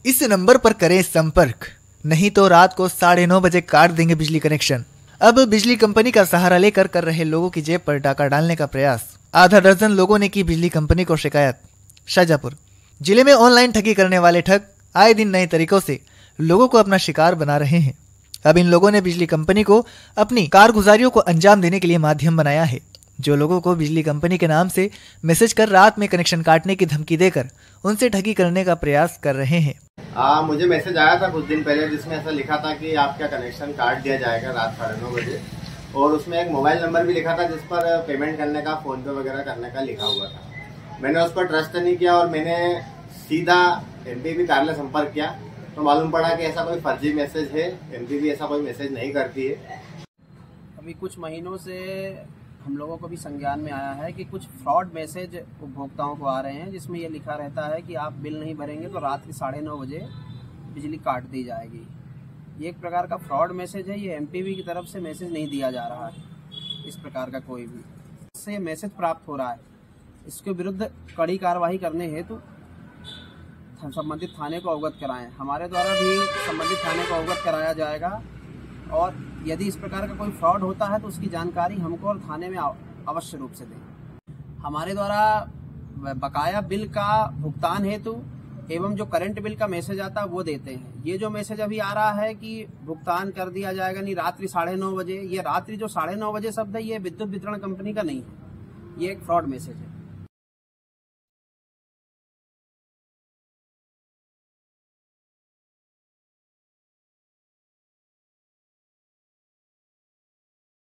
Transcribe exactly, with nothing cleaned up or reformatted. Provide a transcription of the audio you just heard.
इस नंबर पर करें संपर्क, नहीं तो रात को साढ़े नौ बजे काट देंगे बिजली कनेक्शन। अब बिजली कंपनी का सहारा लेकर कर रहे लोगों की जेब पर डाका डालने का प्रयास। आधा दर्जन लोगों ने की बिजली कंपनी को शिकायत। शाजापुर जिले में ऑनलाइन ठगी करने वाले ठग आए दिन नए तरीकों से लोगों को अपना शिकार बना रहे हैं। अब इन लोगों ने बिजली कंपनी को अपनी कारगुजारियों को अंजाम देने के लिए माध्यम बनाया है। जो लोगों को बिजली कंपनी के नाम से मैसेज कर रात में कनेक्शन काटने की धमकी देकर उनसे ठगी करने का प्रयास कर रहे हैं। आ, मुझे मैसेज आया था कुछ दिन पहले जिसमें ऐसा लिखा था कि आपका कनेक्शन काट दिया जाएगा रात साढ़े नौ बजे, और उसमें एक मोबाइल नंबर भी लिखा था जिस पर पेमेंट करने का, फोन पे वगैरह करने का लिखा हुआ था। मैंने उस पर ट्रस्ट नहीं किया और मैंने सीधा एमपीबी कार्यालय संपर्क किया तो मालूम पड़ा कि ऐसा कोई फर्जी मैसेज है, एमपीबी ऐसा कोई मैसेज नहीं करती है। अभी कुछ महीनों से हम लोगों को भी संज्ञान में आया है कि कुछ फ्रॉड मैसेज उपभोक्ताओं को आ रहे हैं जिसमें यह लिखा रहता है कि आप बिल नहीं भरेंगे तो रात के साढ़े नौ बजे बिजली काट दी जाएगी। ये एक प्रकार का फ्रॉड मैसेज है। ये एमपीबी की तरफ से मैसेज नहीं दिया जा रहा है इस प्रकार का कोई भी। इससे मैसेज प्राप्त हो रहा है, इसके विरुद्ध कड़ी कार्रवाई करने हेतु संबंधित थाने को अवगत कराएं। हमारे द्वारा भी संबंधित थाने को अवगत कराया जाएगा और यदि इस प्रकार का कोई फ्रॉड होता है तो उसकी जानकारी हमको और थाने में अवश्य रूप से दें। हमारे द्वारा बकाया बिल का भुगतान हेतु एवं जो करंट बिल का मैसेज आता है वो देते हैं। ये जो मैसेज अभी आ रहा है कि भुगतान कर दिया जाएगा नहीं रात्रि साढ़े नौ बजे, ये रात्रि जो साढ़े नौ बजे शब्द है ये विद्युत वितरण कंपनी का नहीं है, ये एक फ्रॉड मैसेज है।